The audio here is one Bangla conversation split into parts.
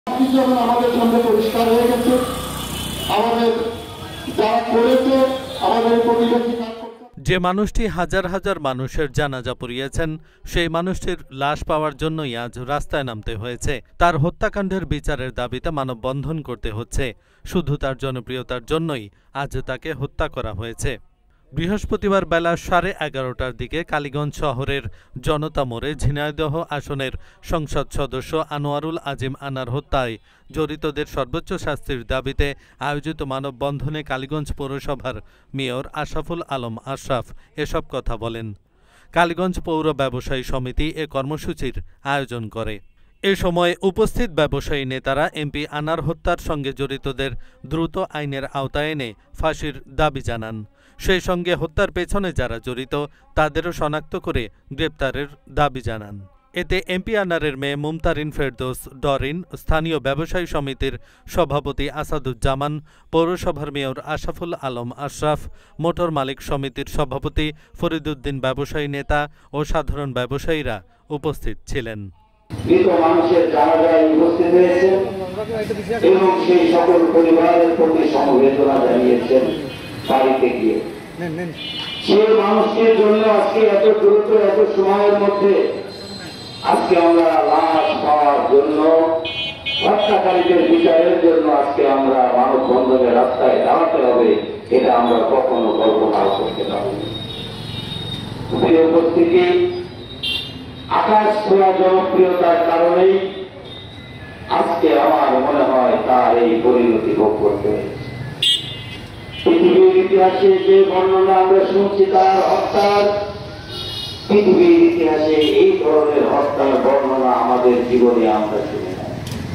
যখন আমাদের সামনে পরিষ্কার হয়ে গেছে, আমাদের যারা করেছে আমাদের প্রতিবেশী যে মানুষটি হাজার হাজার মানুষের জানাজা পড়িয়েছেন সেই মানুষটির লাশ পাওয়ার জন্যই আজ রাস্তায় নামতে হয়েছে। তার হত্যাকাণ্ডের বিচারের দাবিতে মানববন্ধন করতে হচ্ছে। শুধু তার জনপ্রিয়তার জন্যই আজ তাকে হত্যা করা হয়েছে। বৃহস্পতিবার বেলা 11:30টার দিকে কালীগঞ্জ শহরের জনতা মোড়ে ঝিনাইদহ আসনের সংসদ সদস্য আনোয়ারুল আজিম আনার হত্যায় জড়িতদের সর্বোচ্চ শাস্তির দাবিতে আয়োজিত মানববন্ধনে কালীগঞ্জ পৌরসভার মেয়র আশরাফুল আলম আশরাফ এসব কথা বলেন। কালীগঞ্জ পৌর ব্যবসায়ী সমিতি এ কর্মসূচির আয়োজন করে। এ সময় উপস্থিত ব্যবসায়ী নেতারা এমপি আনার হত্যার সঙ্গে জড়িতদের দ্রুত আইনের আওতায় এনে ফাঁসির দাবি জানান। সেই সঙ্গে হত্যার পেছনে যারা জড়িত তাদেরও শনাক্ত করে গ্রেপ্তারের দাবি জানান। এতে এমপি আনারের মেয়ে মুমতারিন ফেরদৌস ডরিন, স্থানীয় ব্যবসায়ী সমিতির সভাপতি আসাদুজ্জামান, পৌরসভার মেয়র আশরাফুল আলম আশরাফ, মোটর মালিক সমিতির সভাপতি ফরিদুদ্দিন, ব্যবসায়ী নেতা ও সাধারণ ব্যবসায়ীরা উপস্থিত ছিলেন। মৃত মানুষের জানাজায় উপস্থিত হয়েছেন এবং সেই সকল পরিবারের প্রতি সমবেদনা জানিয়েছেন বাড়িতে গিয়ে। সেই মানুষটির জন্য আজকে এত দ্রুত এত সময়ের মধ্যে আজকে আমরা লাশ পাওয়ার জন্য, হত্যাকারীদের বিচারের জন্য আজকে আমরা মানববন্ধনের রাস্তায় দাঁড়াতে হবে, এটা আমরা কখনো কল্পনাও করতে পারিনি। উপস্থিতি আকাশ ছোঁয়া জনপ্রিয়তার কারণেই আজকে আমার মনে হয় তার এই পরিণতি ভোগ করতে হয়েছে। পৃথিবীর ইতিহাসে যে বর্ণনা আমরা শুনছি তার হত্যার, পৃথিবীর ইতিহাসে এই ধরনের হত্যার বর্ণনা আমাদের জীবনে আমরা শুনি না।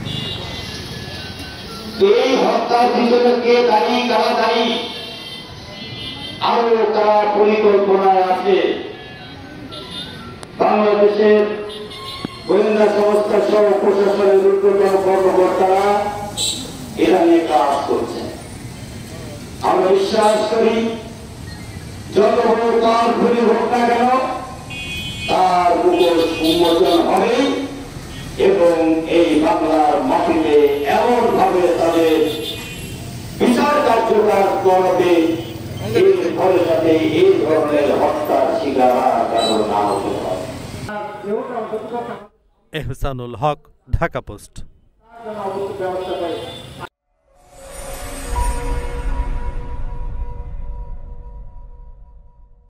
এই হত্যার পিছনে কে দায়ী, কারা দায়ী, আরো কারা পরিকল্পনায় আছে, বাংলাদেশের গোয়েন্দা সংস্থা সহ প্রশাসনের ঊর্ধ্বতন কর্মকর্তারা এটা নিয়ে কাজ করছে। আমরা বিশ্বাস করি যত বড় পাওয়ারফুলি হোক না কেন তার মুখোশ উন্মোচন হবে এবং এই বাংলার মাটিতে এমন ভাবে তাদের বিচার কার্যকর করবে এর ফলে যাতে এই ধরনের হত্যার শিকার কারণ না হতে হয়। এহসানুল হক, ঢাকা পোস্ট।